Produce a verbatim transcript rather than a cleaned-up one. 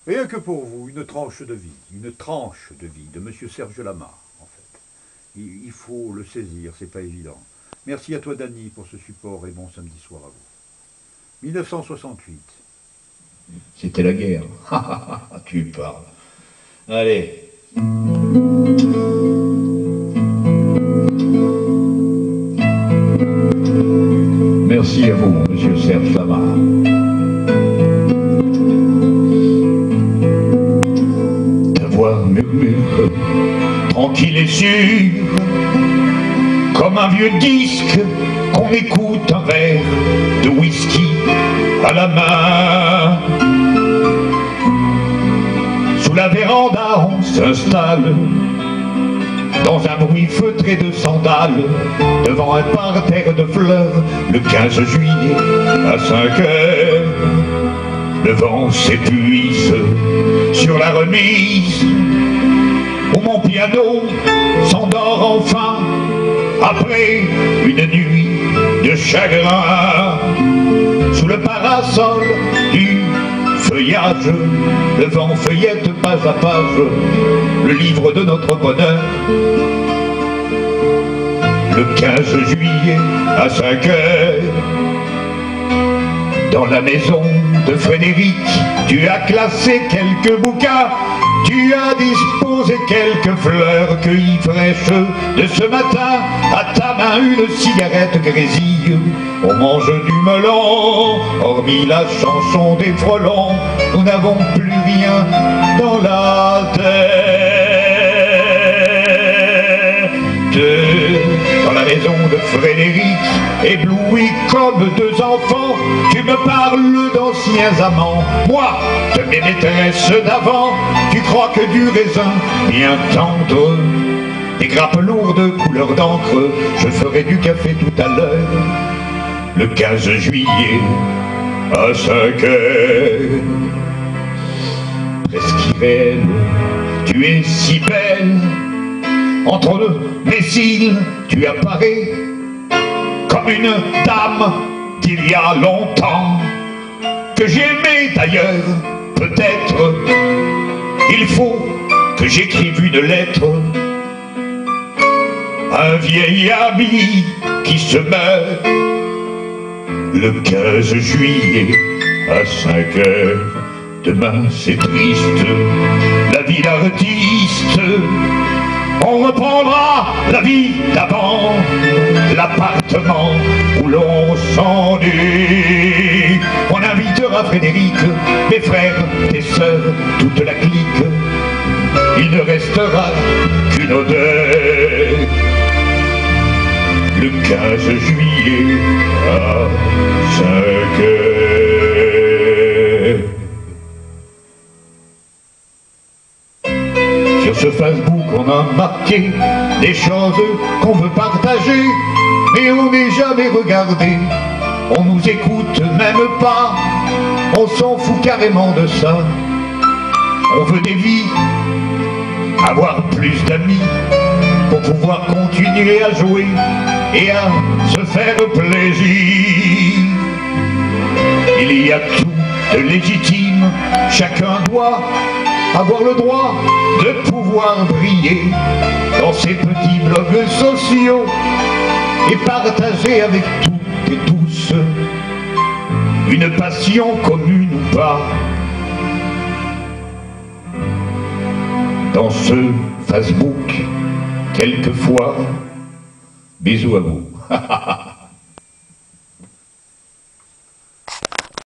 Rien que pour vous, une tranche de vie, une tranche de vie de Monsieur Serge Lama, en fait. Il, il faut le saisir, c'est pas évident. Merci à toi, Dany, pour ce support et bon samedi soir à vous. mille neuf cent soixante-huit. C'était la guerre. Tu parles. Allez. Merci à vous, Monsieur Serge Lama. Ta voix murmure, tranquille et sûre, comme un vieux disque qu'on écoute un verre de whisky à la main. Sous la véranda, on s'installe dans un bruit feutré de sandales, devant un parterre de fleurs, le quinze juillet à cinq heures. Le vent s'épuise sur la remise, où mon piano s'endort enfin, après une nuit de chagrin. Sous le parasol du feuillage, le vent feuillette page à page le livre de notre bonheur. Le quinze juillet à cinq heures, dans la maison de Frédéric, tu as classé quelques bouquins, tu as disposé quelques fleurs cueillies fraîches de ce matin. À ta main une cigarette grésille, on mange du melon. Hormis la chanson des frelons, nous n'avons plus rien dans la tête. Dans la maison de Frédéric, ébloui comme deux enfants, tu me parles d'anciens amants, moi de mes maîtresses d'avant. Tu crois que du raisin bien tendre, des grappes lourdes couleur d'encre, je ferai du café tout à l'heure. Le quinze juillet à cinq heures, presque irréel, tu es si belle. Entre mes cils, tu apparais comme une dame d'il y a longtemps, que j'aimais d'ailleurs. Peut-être il faut que j'écrive une lettre à un vieil ami qui se meurt le quinze juillet à cinq heures. Demain c'est triste, la vie d'artiste. On reprendra la vie d'avant, l'appartement où l'on s'ennuie. On invitera Frédéric, mes frères, tes sœurs, toute la clique. Il ne restera qu'une odeur. Le quinze juillet à cinq heures. Sur ce Facebook, on a marqué des choses qu'on veut partager, mais on n'est jamais regardé. On nous écoute même pas, on s'en fout carrément de ça. On veut des vies, avoir plus d'amis, pour pouvoir continuer à jouer et à se faire plaisir. Il y a tout de légitime, chacun doit avoir le droit de pouvoir briller dans ces petits blogs sociaux et partager avec toutes et tous une passion commune ou pas. Dans ce Facebook, quelquefois, bisous à vous.